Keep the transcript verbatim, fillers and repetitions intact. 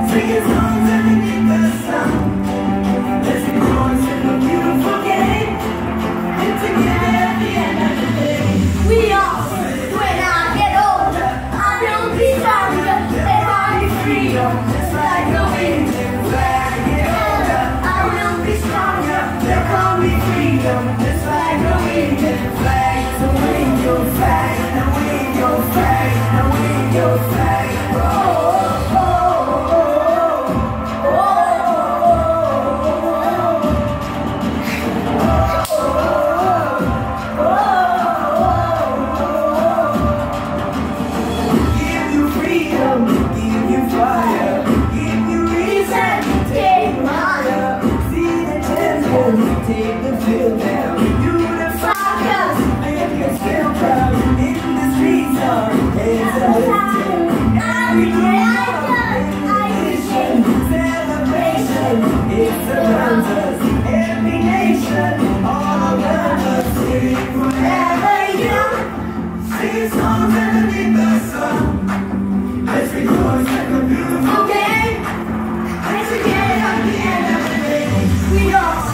Singing songs underneath the sun. Let's rejoice in a beautiful game. And together at the end of the day, We are. When I get older, I will be stronger. They call me freedom, just like the wind. when I get older, I will be stronger. they call me freedom, just like the wind and flag. So wave your flag, now wave your flag, now wave your flag. Oh, oh, oh, oh, give you freedom, give you fire, give you reason, take you higher. See the champions, take the field now. Unify us, make us feel proud. In the streets our heads are lifted. Every generation, celebration, it surrounds us. Every nation, all around us. Sing forever young, singing songs underneath the sun. Let's rejoice in the beautiful game. And together at the end of the day, We are.